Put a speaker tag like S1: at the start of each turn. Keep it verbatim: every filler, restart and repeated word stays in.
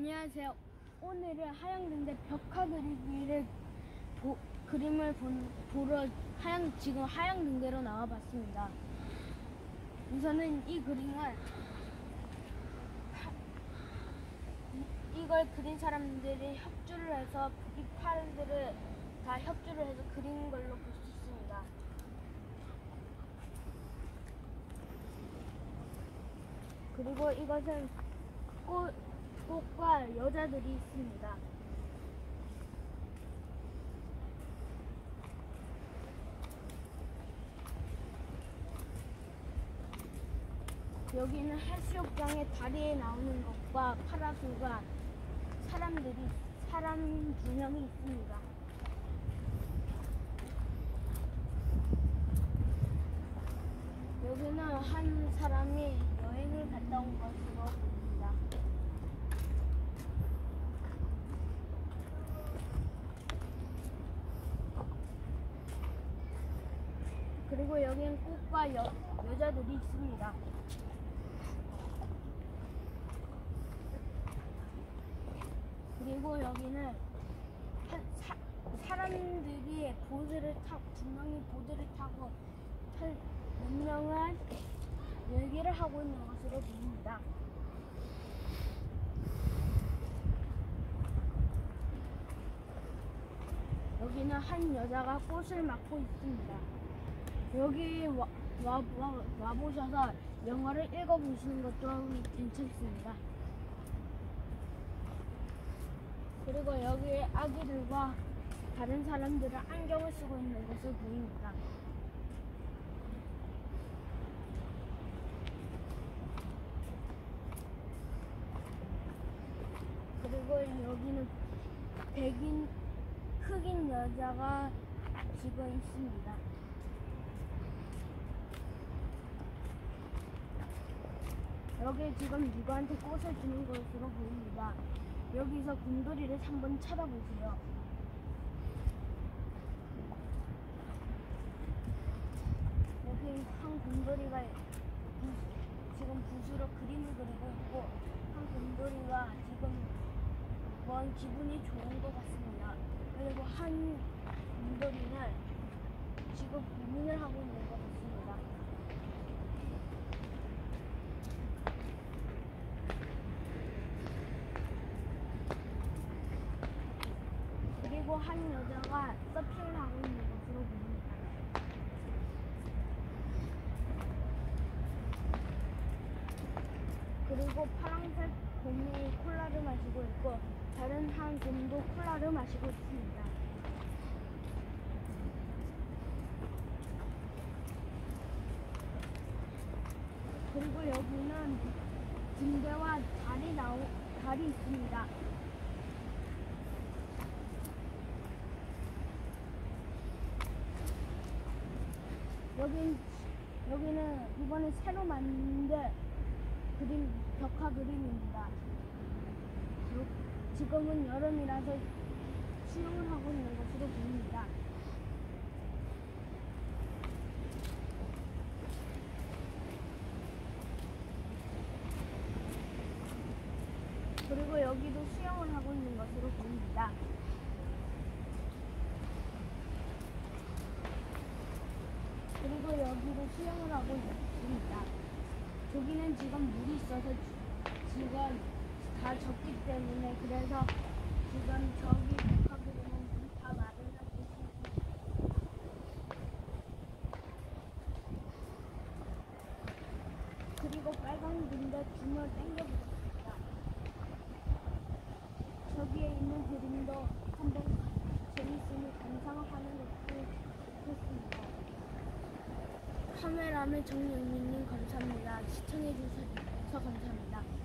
S1: 안녕하세요. 오늘은 하양등대 벽화 그리기를 보, 그림을 본, 보러 하양, 지금 하양등대로 나와봤습니다. 우선은 이 그림을 하, 이, 이걸 그린 사람들이 협조를 해서 이파들을 다 협조를 해서 그린 걸로 볼 수 있습니다. 그리고 이것은 꽃 꽃과 여자들이 있습니다. 여기는 해수욕장에 다리에 나오는 것과 파라솔과 사람들이 사람 두 명이 있습니다. 여기는 한 사람이 여행을 갔다 온 것으로 보입니다. 그리고 여기는 꽃과 여, 여자들이 있습니다. 그리고 여기는 한, 사, 사람들이 보드를 타고 두 명이 보드를 타고 한, 몇 명은 열기를 하고 있는 것으로 보입니다. 여기는 한 여자가 꽃을 맡고 있습니다. 여기 와, 와, 와, 와보셔서 영어를 읽어보시는 것도 괜찮습니다. 그리고 여기에 아기들과 다른 사람들은 안경을 쓰고 있는 것을 보입니다. 그리고 여기는 백인, 흑인 여자가 지금 있습니다. 여기 지금 누구한테 꽃을 주는 것으로 보입니다. 여기서 곰돌이를 한번 쳐다보세요. 여기 한 곰돌이가 지금 붓으로 그림을 그리고 있고, 한 곰돌이가 지금 뭔 기분이 좋은 것 같습니다. 그리고 한 곰돌이는 지금 고민을 하고 있는 것 같습니다. 그리고 한 여자가 서핑을 하고 있는 것으로 보입니다. 그리고 파란색 곰이 콜라를 마시고 있고, 다른 한 곰도 콜라를 마시고 있습니다. 그리고 여기는 등대와 달이 나오, 달이 있습니다. 여긴, 여기는 이번에 새로 만든 그림, 벽화 그림입니다. 지금은 여름이라서 수영을 하고 있는 것으로 보입니다. 그리고 여기도 수영을 하고 있는 것으로 보입니다. 그리고 여기도 수영을 하고 있습니다. 저기는 지금 물이 있어서 지금 다 젖기 때문에, 그래서 지금 저기 벽화그림은 물이 다 마르는 곳입니다. 그리고 빨간 등대 줌을 당겨보겠습니다. 저기에 있는 그림도 한번 재밌으니 감상하는 것도 좋겠습니다. 카메라맨 정영민님 감사합니다. 시청해주셔서 감사합니다.